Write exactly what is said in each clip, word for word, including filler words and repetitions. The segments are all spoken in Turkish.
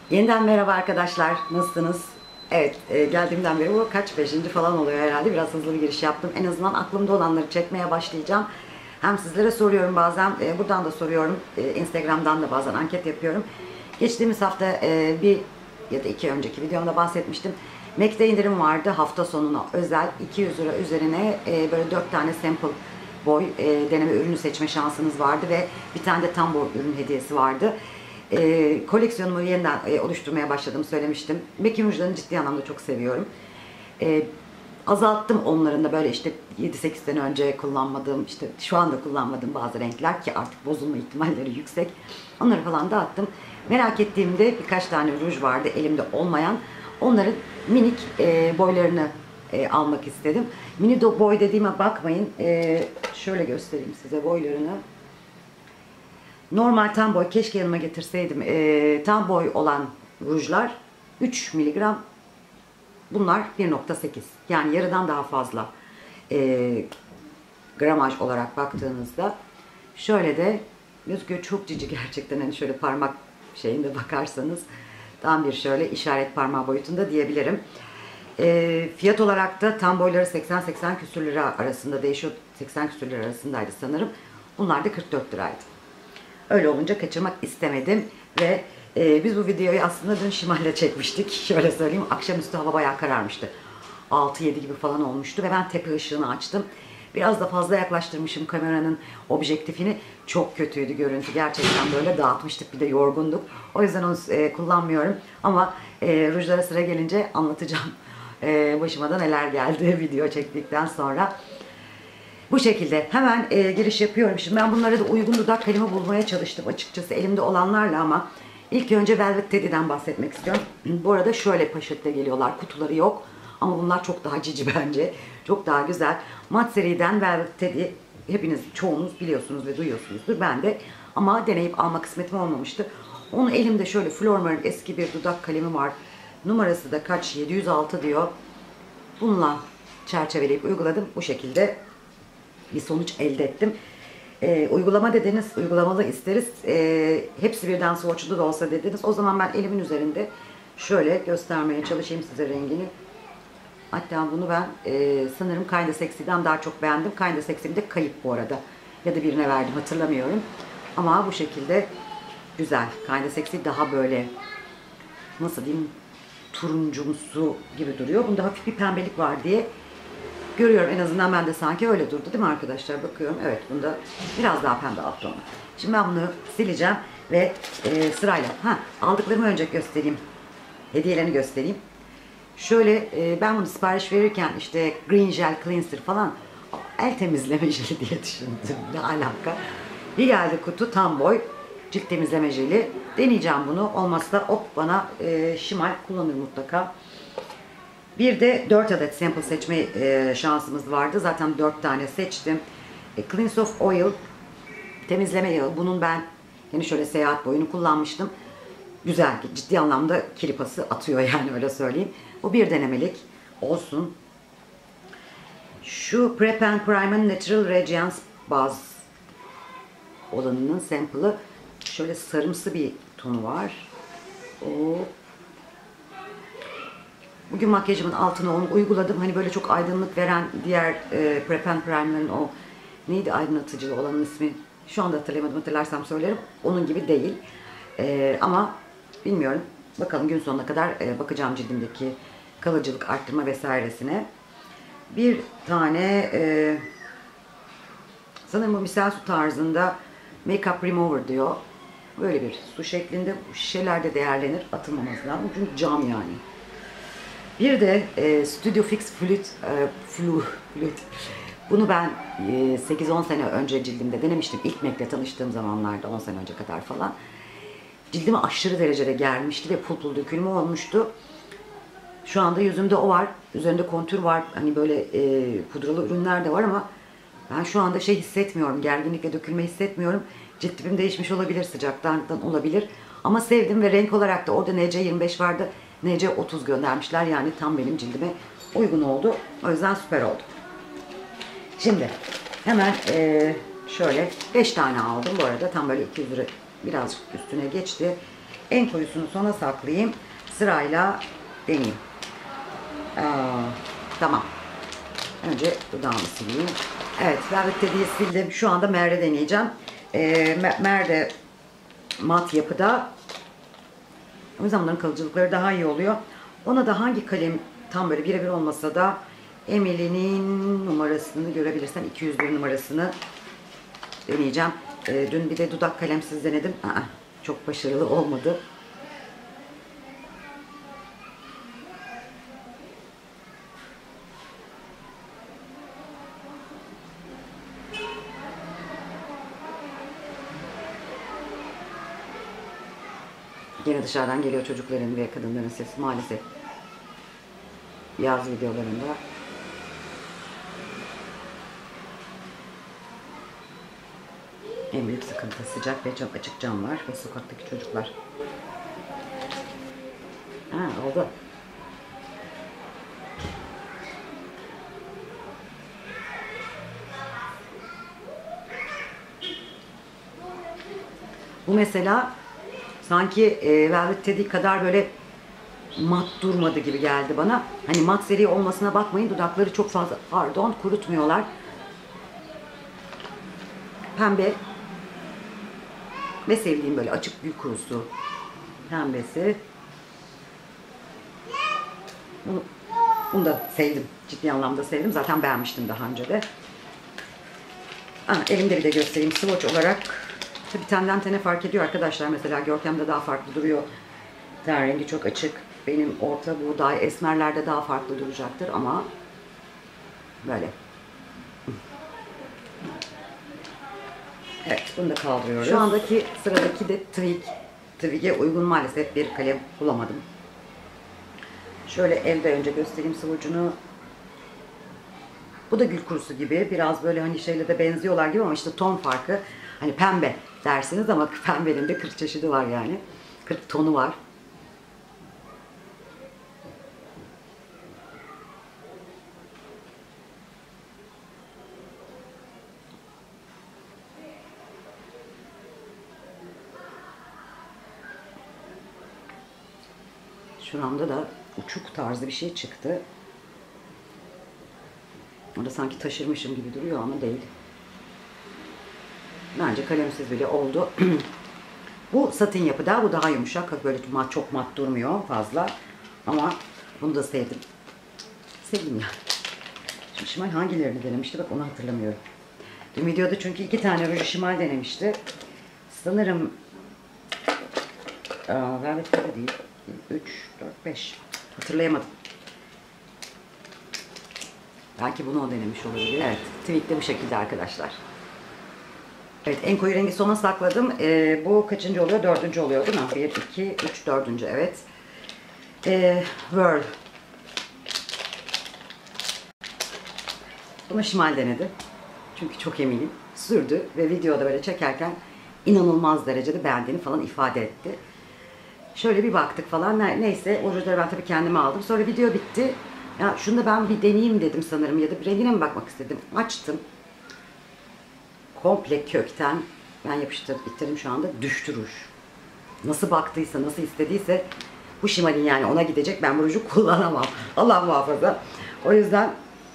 Yeniden merhaba arkadaşlar. Nasılsınız? Evet, e, geldiğimden beri bu kaç beşinci falan oluyor herhalde. Biraz hızlı bir giriş yaptım. En azından aklımda olanları çekmeye başlayacağım. Hem sizlere soruyorum bazen, e, buradan da soruyorum. E, Instagram'dan da bazen anket yapıyorum. Geçtiğimiz hafta e, bir ya da iki önceki videomda bahsetmiştim. Mac'de indirim vardı hafta sonuna özel iki yüz lira üzerine e, böyle dört tane sample boy e, deneme ürünü seçme şansınız vardı ve bir tane de tam boy ürün hediyesi vardı. E, koleksiyonumu yeniden e, oluşturmaya başladım söylemiştim. Mac'in rujlarını ciddi anlamda çok seviyorum. E, azalttım onların da böyle işte yedi sekiz sene önce kullanmadığım, işte şu anda kullanmadığım bazı renkler ki artık bozulma ihtimalleri yüksek. Onları falan dağıttım. Merak ettiğimde birkaç tane ruj vardı elimde olmayan. Onların minik e, boylarını e, almak istedim. Mini boy dediğime bakmayın. E, şöyle göstereyim size boylarını. Normal tam boy, keşke yanıma getirseydim. E, tam boy olan rujlar üç miligram. Bunlar bir nokta sekiz. Yani yarıdan daha fazla e, gramaj olarak baktığınızda. Şöyle de gözüküyor, çok cici gerçekten. Hani şöyle parmak şeyinde bakarsanız tam bir şöyle işaret parmağı boyutunda diyebilirim. E, fiyat olarak da tam boyları seksen seksen küsür lira arasında değişiyor. seksen küsür lira arasındaydı sanırım. Bunlar da kırk dört liraydı. Öyle olunca kaçırmak istemedim ve e, biz bu videoyu aslında dün Şimal'le çekmiştik. Şöyle söyleyeyim, akşamüstü hava bayağı kararmıştı. altı yedi gibi falan olmuştu ve ben tepe ışığını açtım. Biraz da fazla yaklaştırmışım kameranın objektifini. Çok kötüydü görüntü. Gerçekten böyle dağıtmıştık, bir de yorgunduk. O yüzden onu e, kullanmıyorum. Ama e, rujlara sıra gelince anlatacağım. E, başıma da neler geldi video çektikten sonra. Bu şekilde hemen e, giriş yapıyorum. Şimdi ben bunlara da uygun dudak kalemi bulmaya çalıştım açıkçası elimde olanlarla, ama ilk önce Velvet Teddy'den bahsetmek istiyorum. Bu arada şöyle poşette geliyorlar, kutuları yok. Ama bunlar çok daha cici bence. Çok daha güzel. Mat seriden Velvet Teddy hepiniz, çoğunuz biliyorsunuz ve duyuyorsunuzdur. Ben de ama deneyip alma kısmetim olmamıştı. Onun elimde şöyle Flormar'ın eski bir dudak kalemi var. Numarası da kaç? yedi yüz altı diyor. Bununla çerçeveleyip uyguladım. Bu şekilde bir sonuç elde ettim. E, uygulama dediniz, uygulamalı isteriz. E, hepsi birden swatch'lu da olsa dediniz. O zaman ben elimin üzerinde şöyle göstermeye çalışayım size rengini. Hatta bunu ben e, sanırım Kinda Sexy'den daha çok beğendim. Kinda Sexy bir de kayıp bu arada. Ya da birine verdim, hatırlamıyorum. Ama bu şekilde güzel. Kinda Sexy daha böyle, nasıl diyeyim, turuncumsu gibi duruyor. Bunda hafif bir pembelik var diye görüyorum, en azından ben de sanki öyle durdu değil mi arkadaşlar? Bakıyorum, evet, bunda biraz daha pembe alt tonu. Şimdi ben bunu sileceğim ve e, sırayla ha aldıklarımı önce göstereyim. Hediyelerini göstereyim. Şöyle e, ben bunu sipariş verirken işte Green Gel Cleanser falan, el temizleme jeli diye düşündüm. Ne alaka? Bir geldi kutu tam boy cilt temizleme jeli. Deneyeceğim bunu. Olmazsa hop bana e, Şimal kullanır mutlaka. Bir de dört adet sample seçme e, şansımız vardı. Zaten dört tane seçtim. E, Cleanse of Oil temizleme yağı. Bunun ben yine şöyle seyahat boyunu kullanmıştım. Güzel, ciddi anlamda kiripası atıyor yani, öyle söyleyeyim. Bu bir denemelik olsun. Şu Prep and Prime'ın Natural Radiance baz olanının sample'ı. Şöyle sarımsı bir tonu var. O Bugün makyajımın altına onu uyguladım. Hani böyle çok aydınlık veren diğer e, Prep and Primer'ın o neydi aydınlatıcı olanın ismi? Şu anda hatırlayamadım, hatırlarsam söylerim. Onun gibi değil. E, ama bilmiyorum. Bakalım gün sonuna kadar e, bakacağım cildimdeki kalıcılık arttırma vesairesine. Bir tane e, sanırım bu misal su tarzında Makeup Remover diyor. Böyle bir su şeklinde. Bu şişelerde değerlenir. Atılmaması lazım. Çünkü cam yani. Bir de e, Studio Fix Fluid, e, Flu, Fluid. Bunu ben e, sekiz on sene önce cildimde denemiştim. İlk Mac'le tanıştığım zamanlarda, on sene önce kadar falan. Cildime aşırı derecede germişti ve pul pul dökülme olmuştu. Şu anda yüzümde o var. Üzerinde kontür var. Hani böyle e, pudralı ürünler de var ama ben şu anda şey hissetmiyorum. Gerginlik ve dökülme hissetmiyorum. Cilt tipim değişmiş olabilir, sıcaktan olabilir. Ama sevdim ve renk olarak da orada N C yirmi beş vardı. N C otuz göndermişler, yani tam benim cildime uygun oldu. O yüzden süper oldu. Şimdi hemen e, şöyle beş tane aldım bu arada. Tam böyle iki yüz lira birazcık üstüne geçti. En koyusunu sona saklayayım. Sırayla deneyeyim. Aa, tamam. Önce dudağımı sileyim. Evet, Velvet Teddy'yi sildim. Şu anda Mer'de deneyeceğim. Ee, Mer'de mat yapıda. O yüzden bunların kalıcılıkları daha iyi oluyor. Ona da hangi kalem tam böyle birebir olmasa da Emily'nin numarasını görebilirsem iki yüz bir numarasını deneyeceğim. Ee, dün bir de dudak kalemsiz denedim. Aa, çok başarılı olmadı. Yine dışarıdan geliyor çocukların ve kadınların sesi maalesef. Yaz videolarında. En büyük sıkıntı sıcak ve cam, açık camlar ve sokaktaki çocuklar. Ha, oldu. Bu mesela sanki e, Velvet Teddy kadar böyle mat durmadı gibi geldi bana. Hani mat seri olmasına bakmayın. Dudakları çok fazla, pardon, kurutmuyorlar. Pembe ve sevdiğim böyle açık gül kurusu pembesi. Bunu, bunu da sevdim. Ciddi anlamda sevdim. Zaten beğenmiştim daha önce de. Ha, elimde bir de göstereyim. Swatch olarak tabii tenden tene fark ediyor arkadaşlar. Mesela Görkem'de daha farklı duruyor. Ten rengi çok açık. Benim orta buğday esmerlerde daha farklı duracaktır ama böyle. Evet, bunu da kaldırıyoruz. Şu andaki sıradaki de Twig. Twig'e uygun maalesef bir kalem bulamadım. Şöyle elde önce göstereyim swatch'unu. Bu da gül kurusu gibi. Biraz böyle hani şeyle de benziyorlar gibi ama işte ton farkı. Hani pembe dersiniz ama pembenin de kırk çeşidi var yani. kırk tonu var. Şuramda da uçuk tarzı bir şey çıktı. Orada sanki taşırmışım gibi duruyor ama değil. Bence kalemsiz bile oldu. Bu satin yapıda, bu daha yumuşak. Böyle mat, çok mat durmuyor fazla. Ama bunu da sevdim. Sevdim ya. Şimdi Şimal hangilerini denemişti? Bak onu hatırlamıyorum. Dün videoda çünkü iki tane ruj Şimal denemişti. Sanırım aa, Velvet Teddy değil. üç, dört, beş. Hatırlayamadım. Belki bunu o denemiş olabilir. Evet. Twig de bu şekilde arkadaşlar. Evet. En koyu rengi sona sakladım. Ee, bu kaçıncı oluyor? Dördüncü oluyor değil mi? Bir, iki, üç, dördüncü. Evet. Ee, Whirl. Bunu Şimal denedi. Çünkü çok eminim. Sürdü ve videoda böyle çekerken inanılmaz derecede beğendiğini falan ifade etti. Şöyle bir baktık falan. Neyse o rujları ben tabii kendime aldım. Sonra video bitti. Ya şunu da ben bir deneyeyim dedim sanırım. Ya da bir rengine mi bakmak istedim. Açtım. Komple kökten ben yapıştırıp bitirdim şu anda. Düştü ruj. Nasıl baktıysa, nasıl istediyse bu Şimal'in yani ona gidecek. Ben bu ruju kullanamam. Allah muhafaza. O yüzden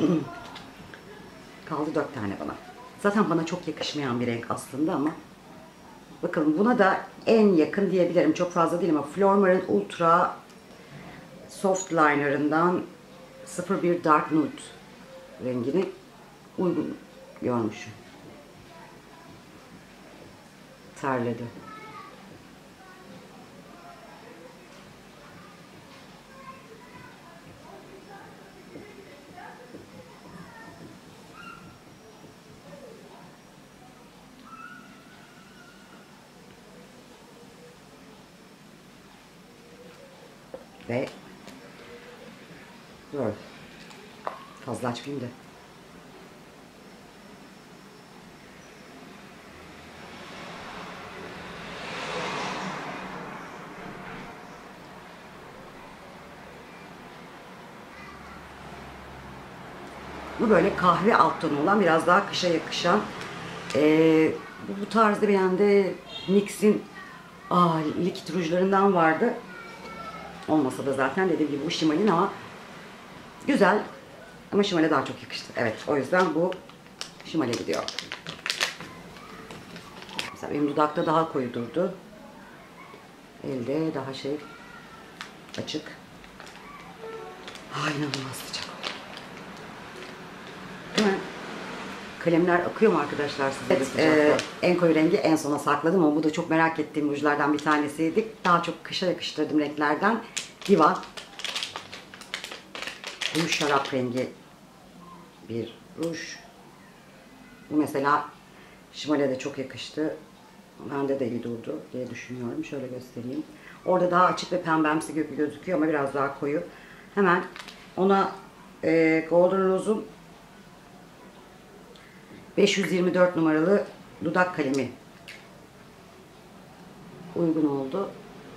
kaldı dört tane bana. Zaten bana çok yakışmayan bir renk aslında ama bakalım buna da en yakın diyebilirim. Çok fazla değil ama Flormar'ın Ultra Soft Liner'ından sıfır bir Dark Nude rengini uygun görmüşüm. Terledi. Ve dur. Fazla açmayayım da. Bu böyle kahve alt tonu olan biraz daha kışa yakışan ee, bu, bu tarzda bir yanda N Y X'in Aa, likit rujlarından vardı. Olmasa da zaten dediğim gibi bu Şimal'in ama güzel. Ama Şimal'e daha çok yakıştı. Evet, o yüzden bu Şimal'e gidiyor. Mesela benim dudakta daha koyu durdu. Elde daha şey açık. Ay, inanılmaz sıcak. Değil mi? Kalemler akıyor mu arkadaşlar size? Evet, e, en koyu rengi en sona sakladım ama bu da çok merak ettiğim rujlardan bir tanesiydi. Daha çok kışa yakıştırdım renklerden. Diva. Bu şarap rengi bir ruj. Bu mesela Şimal'e de çok yakıştı. Bende de iyi durdu diye düşünüyorum. Şöyle göstereyim. Orada daha açık ve pembemsi gibi gözüküyor ama biraz daha koyu. Hemen ona e, Golden Rose'un beş yüz yirmi dört numaralı dudak kalemi uygun oldu.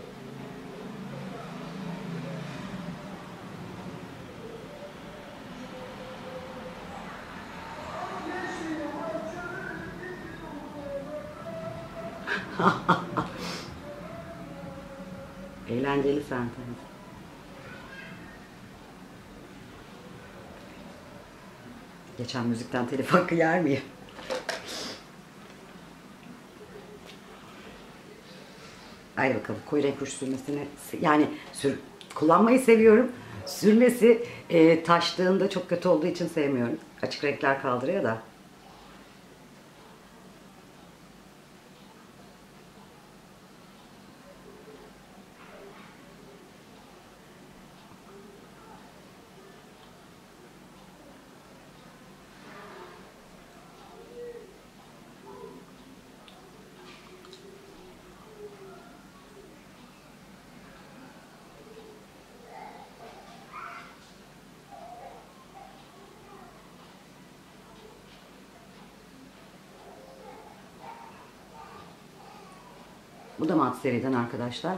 Eğlenceli sentez. Geçen müzikten telif hakkı yer miyim? Haydi bakalım, koyu renk ruj sürmesini yani sür, kullanmayı seviyorum. Sürmesi e, taştığında çok kötü olduğu için sevmiyorum. Açık renkler kaldırıyor da. Bu da mat seriden arkadaşlar.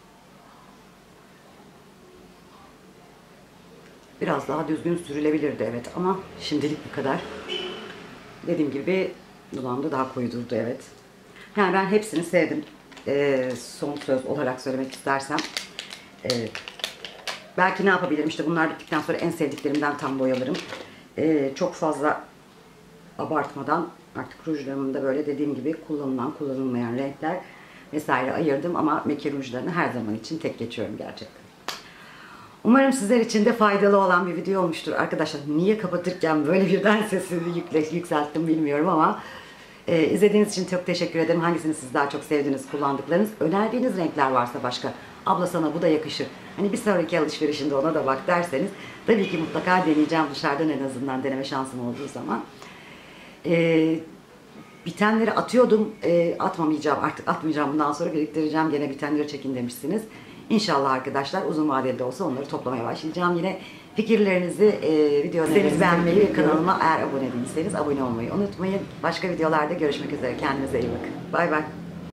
Biraz daha düzgün sürülebilirdi evet ama şimdilik bu kadar. Dediğim gibi dudağımda daha koyu durdu evet. Yani ben hepsini sevdim. Ee, son söz olarak söylemek istersem. Ee, belki ne yapabilirim işte bunlar bittikten sonra en sevdiklerimden tam boyalarım. Ee, çok fazla abartmadan artık rujlarımın da böyle dediğim gibi kullanılan kullanılmayan renkler vesaire ayırdım ama Meki rujlarını her zaman için tek geçiyorum gerçekten. Umarım sizler için de faydalı olan bir video olmuştur. Arkadaşlar niye kapatırken böyle birden sesini yükle, yükselttim bilmiyorum ama e, izlediğiniz için çok teşekkür ederim. Hangisini siz daha çok sevdiğiniz, kullandıklarınız, önerdiğiniz renkler varsa başka, abla sana bu da yakışır, hani bir sonraki alışverişinde ona da bak derseniz tabii ki mutlaka deneyeceğim dışarıdan en azından deneme şansım olduğu zaman. E, bitenleri atıyordum, e, atmamayacağım artık atmayacağım bundan sonra biriktireceğim gene bitenleri çekin demişsiniz. İnşallah arkadaşlar uzun vadeli de olsa onları toplamaya başlayacağım. Yine fikirlerinizi, e, videolarınızı beğenmeyi ve kanalıma eğer abone değilseniz abone olmayı unutmayın. Başka videolarda görüşmek üzere. Kendinize iyi bakın. Bay bay.